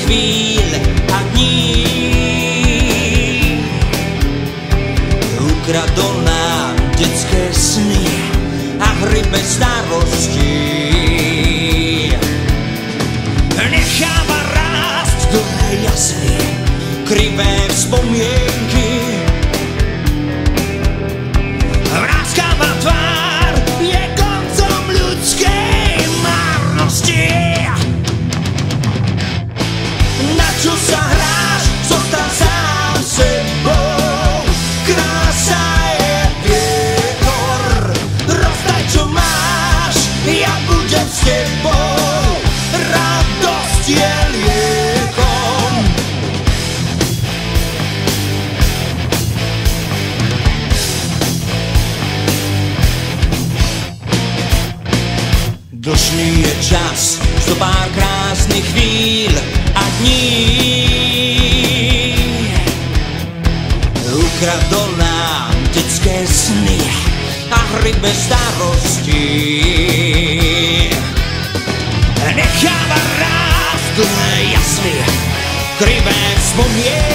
chvíľ a dní. Ukradol nám detské sny a hry bez starostí. Necháva rásť dlhé jasny, krivé spomienky. Vráskáva tvár je koncom ľudskej marnosti. Na čo sa hráš, zostaň sám sebou. Krása je vietor, rozdaj čo máš, ja budem s tebou. Radosť je liekom. Dlžný je čas, zo pár krásnych chvíľ a dní. Ukradol nám detské sny a hry bez starostí. Necháva rásť dlhé jasny, krivé spomienky.